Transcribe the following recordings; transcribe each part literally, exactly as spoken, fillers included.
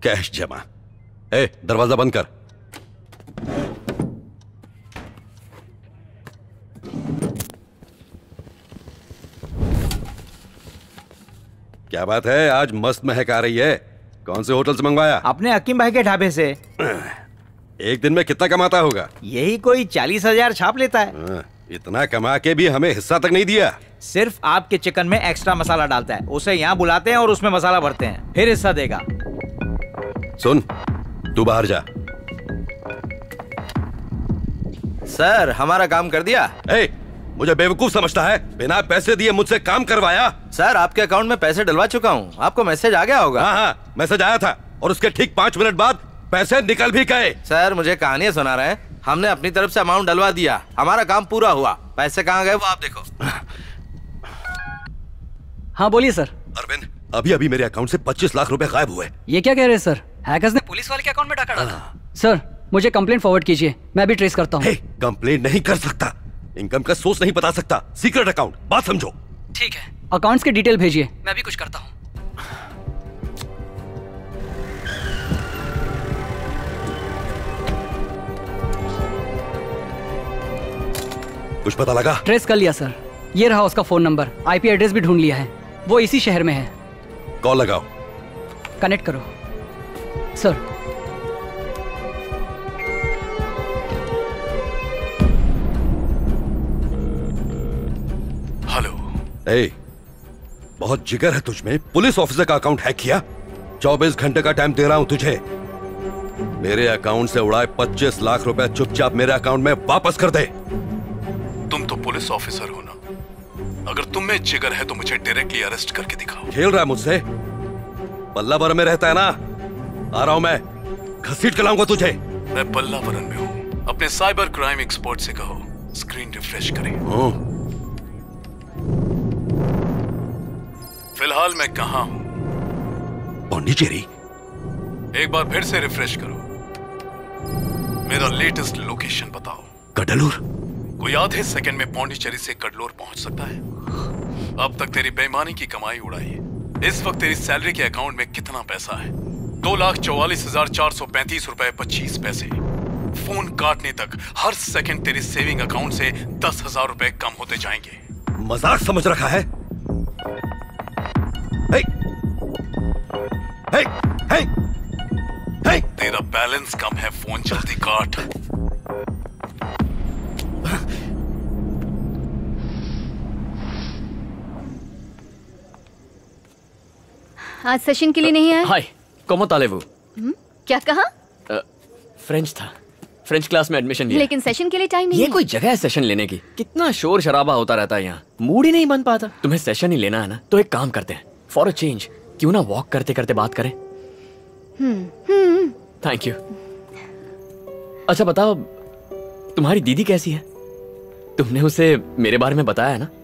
Cash जमा। ए, दरवाजा बंद कर। क्या बात है, आज मस्त महक आ रही है। कौन से होटल से मंगवाया? अपने हकीम भाई के ढाबे से। एक दिन में कितना कमाता होगा? यही कोई चालीस हजार छाप लेता है। इतना कमा के भी हमें हिस्सा तक नहीं दिया। सिर्फ आपके चिकन में एक्स्ट्रा मसाला डालता है, उसे यहाँ बुलाते हैं और उसमें मसाला भरते हैं, फिर हिस्सा देगा। सुन, तू बाहर जा। सर, हमारा काम कर दिया। ए, मुझे बेवकूफ समझता है? बिना पैसे दिए मुझसे काम करवाया? सर, आपके अकाउंट में पैसे डलवा चुका हूँ, आपको मैसेज आ गया होगा। हाँ हाँ, मैसेज आया था और उसके ठीक पाँच मिनट बाद पैसे निकल भी गए। सर, मुझे कहानियां सुना रहे हैं। हमने अपनी तरफ से अमाउंट डलवा दिया, हमारा काम पूरा हुआ। पैसे कहाँ गए वो आप देखो। हाँ बोलिए सर। अरविंद, अभी अभी मेरे अकाउंट से पच्चीस लाख रुपए गायब हुए। ये क्या कह रहे हैं सर? हैकर्स ने पुलिस वाले के अकाउंट में डाका डाला। सर, मुझे कंप्लेंट फॉरवर्ड कीजिए, मैं भी ट्रेस करता हूँ। कंप्लेंट नहीं कर सकता, इनकम का सोर्स नहीं बता सकता, सीक्रेट अकाउंट, बात समझो। ठीक है, अकाउंट्स के डिटेल भेजिए, मैं भी कुछ करता हूँ। कुछ पता लगा? ट्रेस कर लिया सर, ये रहा उसका फोन नंबर, आईपी एड्रेस भी ढूंढ लिया है, वो इसी शहर में है। कॉल लगाओ। कनेक्ट करो सर। हेलो। ए, बहुत जिगर है तुझमें, पुलिस ऑफिसर का अकाउंट हैक किया। चौबीस घंटे का टाइम दे रहा हूं तुझे। मेरे अकाउंट से उड़ाए पच्चीस लाख रुपए चुपचाप मेरे अकाउंट में वापस कर दे। तुम तो पुलिस ऑफिसर हो ना, अगर तुम में जिगर है तो मुझे डायरेक्टली अरेस्ट करके दिखाओ। खेल रहा है मुझसे? पल्लावरम में रहता है ना? आ रहा हूं मैं, घसीट के लाऊंगा तुझे। मैं पल्लावरम में हूँ, अपने साइबर क्राइम एक्सपर्ट से कहो स्क्रीन रिफ्रेश करें। फिलहाल मैं कहाँ हूँ? पौंडीचेरी। एक बार फिर से रिफ्रेश करो, मेरा लेटेस्ट लोकेशन बताओ। कडलूर। कोई आधे सेकंड में पौंडीचेरी से कडलोर पहुंच सकता है? अब तक तेरी बेईमानी की कमाई उड़ाई है। इस वक्त तेरी सैलरी के अकाउंट में कितना पैसा है? दो लाख चौवालीस हजार चार सौ पैंतीस रुपए पच्चीस पैसे। फोन काटने तक हर सेकंड तेरी सेविंग अकाउंट से दस हजार रुपए कम होते जाएंगे। मजाक समझ रखा है? हे, हे, हे, हे। तेरा बैलेंस कम है, फोन जल्दी काट। आज सेशन के लिए नहीं आया? हाय, कोमो तालेवू। क्या कहा? फ्रेंच था, फ्रेंच क्लास में एडमिशन लिया। लेकिन सेशन के लिए टाइम नहीं ये है। कोई जगह है सेशन लेने की? कितना शोर शराबा होता रहता है यहाँ, मूड ही नहीं बन पाता। तुम्हें सेशन ही लेना है ना, तो एक काम करते हैं, फॉर अ चेंज क्यों ना वॉक करते करते बात करें। हम्म। Thank you. अच्छा बताओ, तुम्हारी दीदी कैसी है? तुमने उसे मेरे बारे में बताया ना?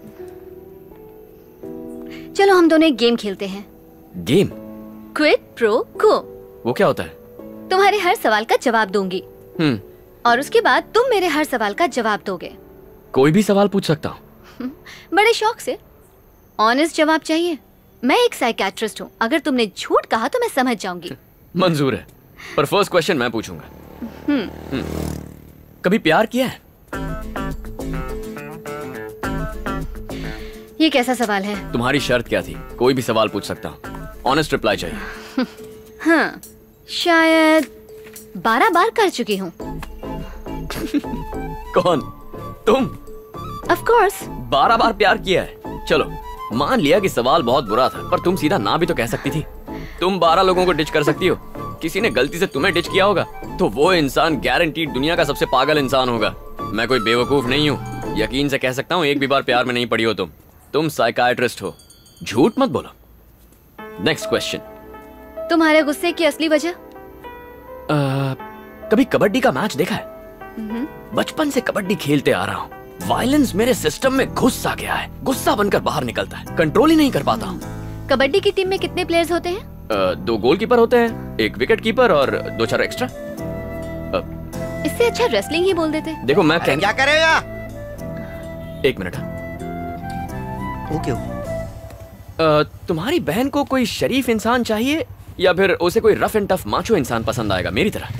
चलो हम दोनों एक गेम खेलते हैं। गेम? क्विड प्रो को। वो क्या होता है? तुम्हारे हर सवाल का जवाब दूंगी, हम्म और उसके बाद तुम मेरे हर सवाल का जवाब दोगे। कोई भी सवाल पूछ सकता हूँ? बड़े शौक से। ऑनेस्ट जवाब चाहिए। मैं एक साइकियाट्रिस्ट हूँ, अगर तुमने झूठ कहा तो मैं समझ जाऊंगी। मंजूर है, पर फर्स्ट क्वेश्चन मैं पूछूंगा। हम्म। कभी प्यार किया है? ये कैसा सवाल है? तुम्हारी शर्त क्या थी? कोई भी सवाल पूछ सकता हूँ, ऑनेस्ट रिप्लाई चाहिए। हाँ, शायद बारह बार कर चुकी हूँ। कौन? तुम? Of course. बारह बार प्यार किया है? चलो मान लिया कि सवाल बहुत बुरा था, पर तुम सीधा ना भी तो कह सकती थी। तुम बारह लोगों को डिच कर सकती हो, किसी ने गलती से तुम्हें डिच किया होगा तो वो इंसान गारंटीड दुनिया का सबसे पागल इंसान होगा। मैं कोई बेवकूफ नहीं हूँ, यकीन से कह सकता हूँ एक भी बार प्यार में नहीं पड़ी हो तुम। तुम साइकाइट्रिस्ट हो, झूठ मत बोलो। Next question. तुम्हारे गुस्से की असली वजह? कभी कबड्डी का मैच देखा है? बचपन से कबड्डी खेलते आ रहा हूँ, वायलेंस मेरे सिस्टम में घुस आ गया है, गुस्सा बनकर बाहर निकलता है, कंट्रोल ही नहीं कर पाता हूँ। कबड्डी की टीम में कितने प्लेयर्स होते हैं? uh, दो गोलकीपर होते हैं, एक विकेट कीपर और दो चार एक्स्ट्रा। uh, इससे अच्छा रेसलिंग ही बोल देते। देखो मैं कह... क्या करेगा? एक मिनट। ओके। uh, तुम्हारी बहन को कोई शरीफ इंसान चाहिए या फिर उसे कोई रफ एंड टफ माचो इंसान पसंद आएगा मेरी तरह?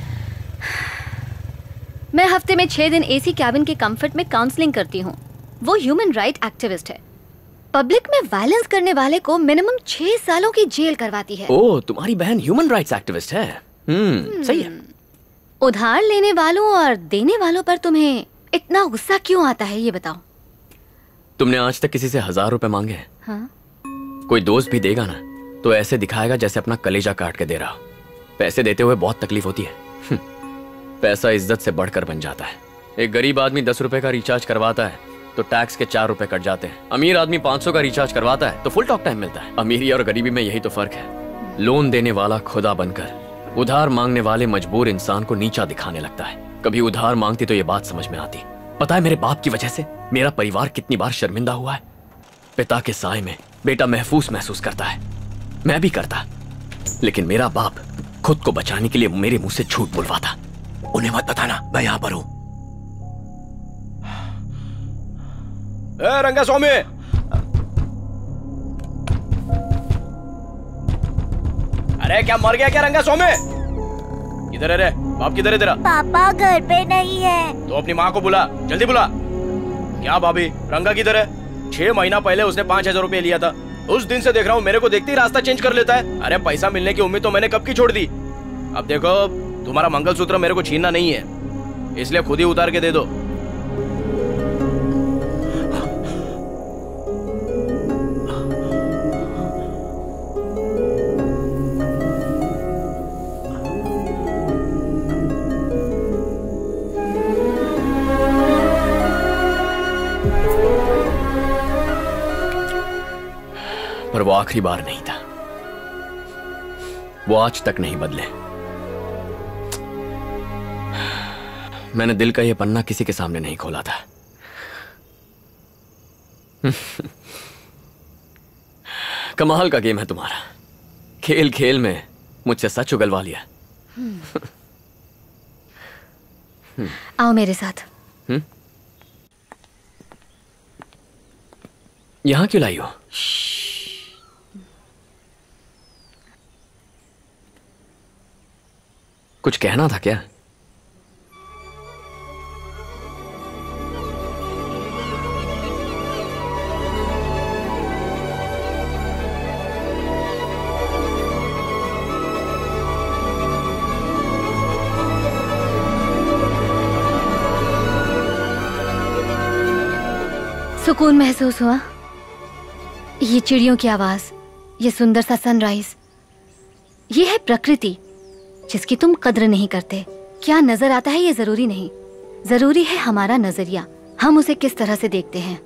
मैं हफ्ते में छह दिन एसी कैबिन के कंफर्ट में काउंसलिंग करती हूँ। वो ह्यूमन राइट एक्टिविस्ट है। पब्लिक में वायलेंस करने वाले को मिनिमम छह सालों की जेल करवाती है। ओह, तुम्हारी बहन ह्यूमन राइट्स एक्टिविस्ट है। हम्म, सही है। उधार लेने वालों और देने वालों पर तुम्हें इतना गुस्सा क्यों आता है, ये बताओ। तुमने आज तक किसी से हजार रुपए मांगे हैं? हाँ? कोई दोस्त भी देगा ना तो ऐसे दिखाएगा जैसे अपना कलेजा काट के दे रहा हो। पैसे देते हुए बहुत तकलीफ होती है। पैसा इज्जत से बढ़कर बन जाता है। एक गरीब आदमी दस रुपए का रिचार्ज करवाता है तो टैक्स के चार रुपए कट जाते हैं। अमीर आदमी पाँच सौ का रिचार्ज करवाता है तो फुल टॉक टाइम मिलता है। अमीरी और गरीबी में यही तो फर्क है। लोन देने वाला खुदा बनकर उधार मांगने वाले मजबूर इंसान को नीचा दिखाने लगता है। कभी उधार मांगती तो ये बात समझ में आती। पता है मेरे बाप की वजह से मेरा परिवार कितनी बार शर्मिंदा हुआ है। पिता के साए में बेटा महफूज महसूस करता है, मैं भी करता, लेकिन मेरा बाप खुद को बचाने के लिए मेरे मुंह से झूठ बुलवाता। उन्हें मत बताना मैं यहां पर हूं। ए रंगा स्वामी, अरे क्या मर गया क्या रंगा स्वामी? किधर है रे? बाप किधर है तेरा? पापा घर पे नहीं है। तो अपनी माँ को बुला, जल्दी बुला। क्या भाभी, रंगा किधर है? छह महीना पहले उसने पाँच हजार रुपए लिया था। उस दिन से देख रहा हूँ मेरे को देखते ही रास्ता चेंज कर लेता है। अरे पैसा मिलने की उम्मीद तो मैंने कब की छोड़ दी। अब देखो, तुम्हारा मंगलसूत्र मेरे को छीनना नहीं है, इसलिए खुद ही उतार के दे दो। पर वो आखिरी बार नहीं था। वो आज तक नहीं बदले। मैंने दिल का ये पन्ना किसी के सामने नहीं खोला था। कमाल का गेम है तुम्हारा। खेल खेल में मुझसे सच उगलवा लिया। आओ मेरे साथ। हुँ? यहां क्यों लाई हो? कुछ कहना था क्या? सुकून महसूस हुआ? ये चिड़ियों की आवाज, ये सुंदर सा सनराइज, ये है प्रकृति जिसकी तुम कद्र नहीं करते। क्या नजर आता है ये जरूरी नहीं, जरूरी है हमारा नजरिया, हम उसे किस तरह से देखते हैं।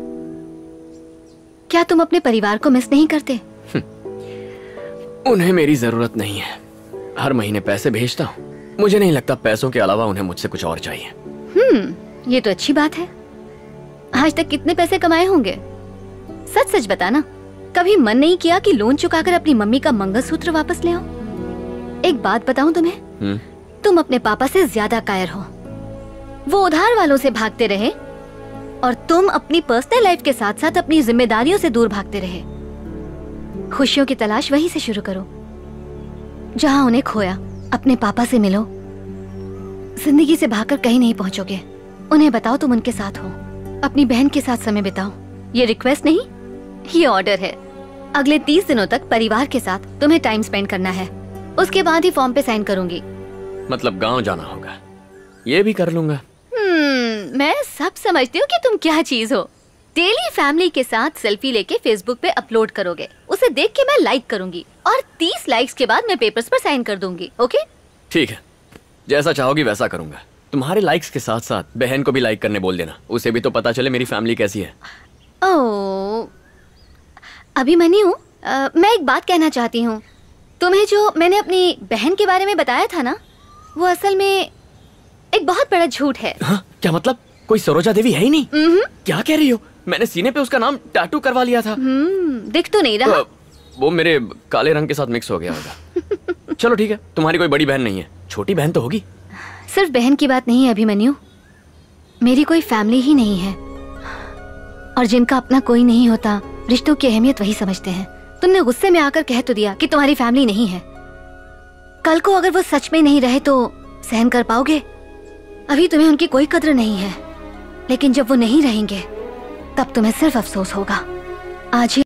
क्या तुम अपने परिवार को मिस नहीं करते? उन्हें मेरी जरूरत नहीं है। हर महीने पैसे भेजता हूँ। मुझे नहीं लगता पैसों के अलावा उन्हें मुझसे कुछ और चाहिए। हम्म, ये तो अच्छी बात है। आज तक कितने पैसे कमाए होंगे? सच सच बताना, कभी मन नहीं किया कि लोन चुकाकर अपनी मम्मी का मंगलसूत्र वापस ले आओ? एक बात बताऊं तुम्हें, हुँ? तुम अपने पापा से ज्यादा कायर हो। वो उधार वालों से भागते रहे और तुम अपनी पर्सनल लाइफ के साथ साथ अपनी जिम्मेदारियों से दूर भागते रहे। खुशियों की तलाश वहीं से शुरू करो जहां उन्हें खोया। अपने पापा से मिलो। जिंदगी से भागकर कहीं नहीं पहुंचोगे। उन्हें बताओ तुम उनके साथ हो। अपनी बहन के साथ समय बिताओ। ये रिक्वेस्ट नहीं, ये ऑर्डर है। अगले तीस दिनों तक परिवार के साथ तुम्हें टाइम स्पेंड करना है। उसके बाद ही फॉर्म पे साइन करूंगी। मतलब गांव जाना होगा? ये भी कर लूंगा। हम्म, मैं सब समझती हूँ कि तुम क्या चीज हो। डेली फैमिली के साथ सेल्फी लेके फेसबुक पे अपलोड करोगे, उसे देख के मैं लाइक करूंगी और तीस लाइक्स के बाद मैं पेपर्स पर साइन कर दूंगी। ओके? ठीक है, जैसा चाहोगी वैसा करूंगा। तुम्हारे लाइक्स के साथ साथ बहन को भी लाइक करने बोल देना, उसे भी तो पता चले मेरी फैमिली कैसी है। ओह, अभिमन्यु, अ, मैं एक बात कहना चाहती हूँ। तुम्हें जो मैंने अपनी बहन के बारे में बताया था ना, वो असल में एक बहुत बड़ा झूठ है। हाँ? क्या मतलब? कोई सरोजा देवी है ही नहीं? हम्म, क्या कह रही हो? मैंने सीने पे उसका नाम टैटू करवा लिया था। हम्म, दिख तो नहीं रहा। तो, वो मेरे काले रंग के साथ मिक्स हो गया होगा। चलो ठीक है, तुम्हारी कोई बड़ी बहन नहीं है, छोटी बहन तो होगी। सिर्फ बहन की बात नहीं है अभिमन्यु, मेरी कोई फैमिली ही नहीं है। और जिनका अपना कोई नहीं होता, रिश्तों की अहमियत वही समझते हैं। तुमने गुस्से में आकर कह तो दिया कि तुम्हारी फैमिली नहीं है, कल को अगर वो सच में नहीं रहे तो सहन कर पाओगे? अभी तुम्हें उनकी कोई कद्र नहीं है, लेकिन जब वो नहीं रहेंगे तब तुम्हें सिर्फ अफसोस होगा। आज ही